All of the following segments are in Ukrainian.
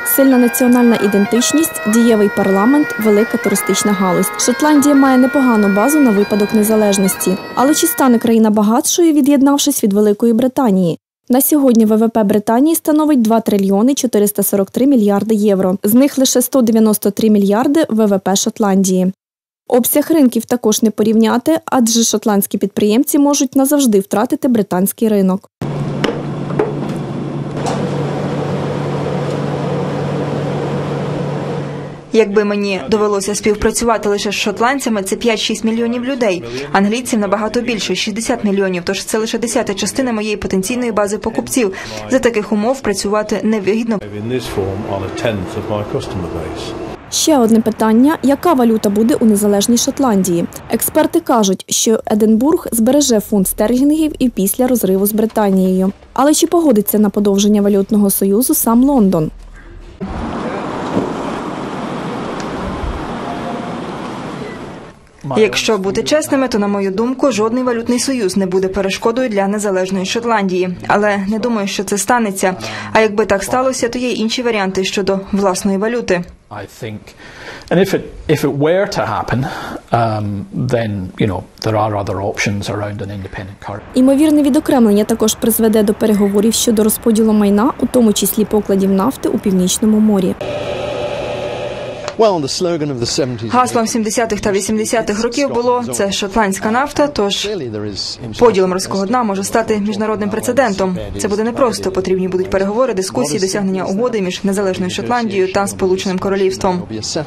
Сильна національна ідентичність, дієвий парламент, велика туристична галузь. Шотландія має непогану базу на випадок незалежності. Але чи стане країна багатшою, від'єднавшись від Великої Британії? На сьогодні ВВП Британії становить 2 трильйони 443 мільярди євро. З них лише 193 мільярди – ВВП Шотландії. Обсяг ринків також не порівняти, адже шотландські підприємці можуть назавжди втратити британський ринок. Якби мені довелося співпрацювати лише з шотландцями, це 5-6 мільйонів людей. Англійців набагато більше – 60 мільйонів, тож це лише 10-та частина моєї потенційної бази покупців. За таких умов працювати невигідно. Ще одне питання – яка валюта буде у незалежній Шотландії? Експерти кажуть, що Единбург збереже фунт стерлінгів і після розриву з Британією. Але чи погодиться на подовження валютного союзу сам Лондон? Якщо бути чесними, то, на мою думку, жодний валютний союз не буде перешкодою для незалежної Шотландії. Але не думаю, що це станеться. А якби так сталося, то є інші варіанти щодо власної валюти. Імовірне відокремлення також призведе до переговорів щодо розподілу майна, у тому числі покладів нафти у Північному морі. Гаслом 70-х та 80-х років було «це шотландська нафта», тож поділ морського дна може стати міжнародним прецедентом. Це буде непросто, потрібні будуть переговори, дискусії, досягнення угоди між незалежною Шотландією та Сполученим Королівством.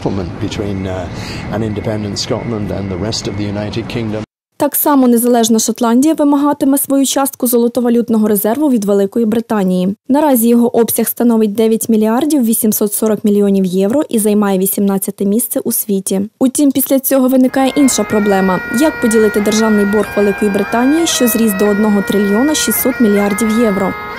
Так само незалежна Шотландія вимагатиме свою частку золотовалютного резерву від Великої Британії. Наразі його обсяг становить 9 мільярдів 840 мільйонів євро і займає 18-те місце у світі. Утім, після цього виникає інша проблема – як поділити державний борг Великої Британії, що зріс до 1 трильйона 600 мільярдів євро.